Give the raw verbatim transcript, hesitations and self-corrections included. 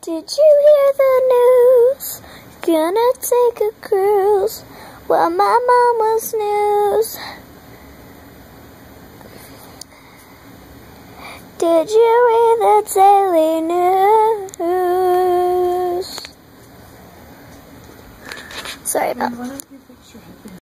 Did you hear the news? Gonna take a cruise. Well, my mama's news. Did you read the Daily News? Sorry about that.